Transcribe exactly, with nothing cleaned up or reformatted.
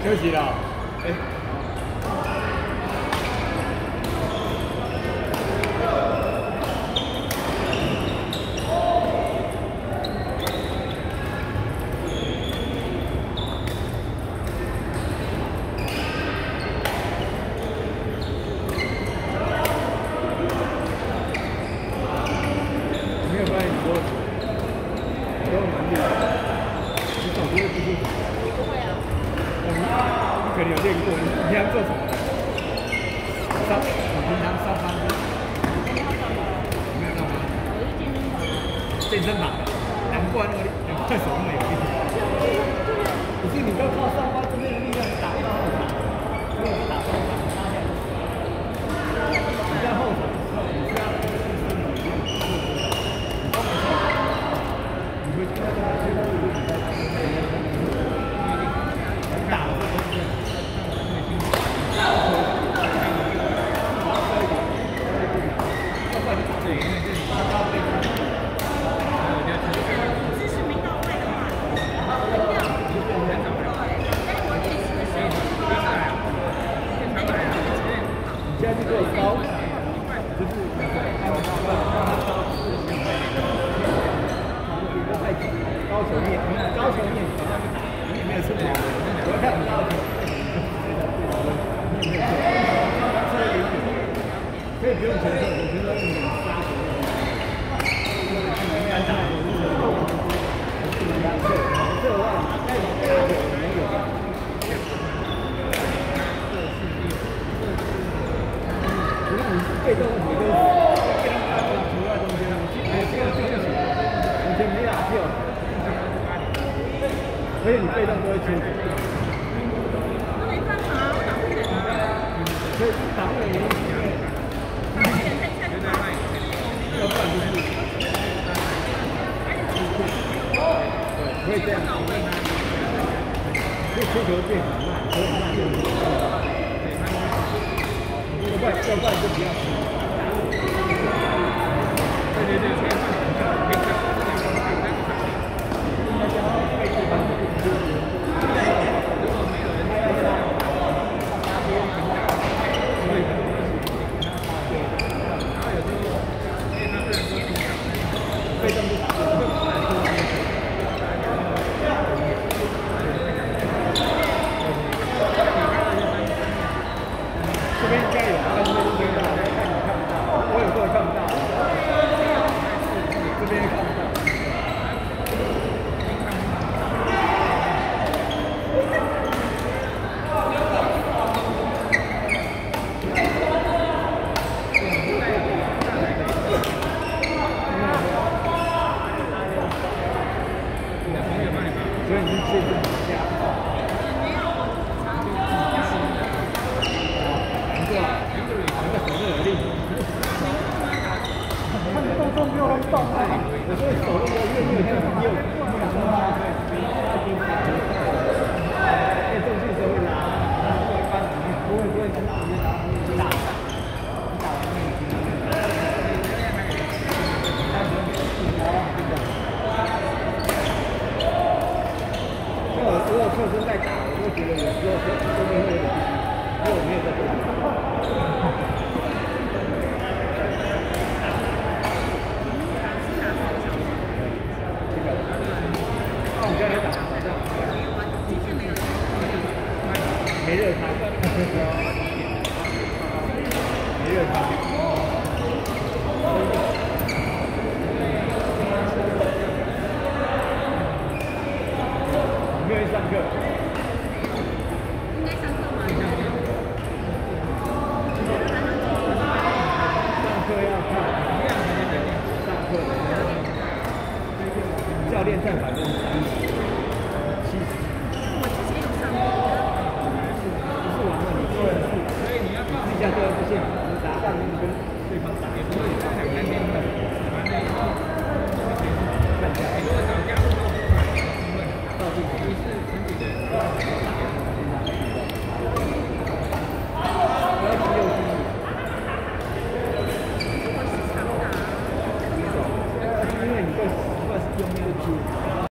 休息了。哎。没有发现你多，都蛮厉害的。你手不会不舒服？ 不会啊。 你可能有练过，你平常做什么的？上，我平常上班的。没有上班。没有上班。我是健身房。健身房的，难怪那个难怪手那么有力。可是你都靠上班这边的力量打到后场，没有打中场，拉下来。你在后场的时候，你是要自身的力量，你都没错。你会听到这个声音，你在前面打的时候是。 姿势没到位的话，会掉。对，但是我练习的时候， 你现在是做高，就是高球面，高球面，你没有吃饱，我要看你高球。可以不用承受，我觉得你杀球。干打我是动，我是能干这这的话，那种打球可能有。如果你是被动，你就跟他打球球在中间，你这个就是完全没打球，所以你被动都会出。 那没办法，我打不了。 所以打不了原因是因为。要不然就是，对，会这样，所以出球变很慢，所以慢就不要不然要不然就不要吃。对对对，应该叫被对方被动就打不了。这边应该有，但是那边看你看不到，我有时候看不到，这边看不到。所以你是借助你家。没有，不错，那个手都有力。看你动作没有很棒啊！我说手都没有越越就很右，不敢说话。练重训时候会拉，然后一般不会不会很打，直接打直接打，打完那个经验。但是真的。我如果侧身在打，我会觉得有时候后面会有点不舒服，因为我没有在做。这个，那我们现在打好像没热汤，没热汤。没有人上课。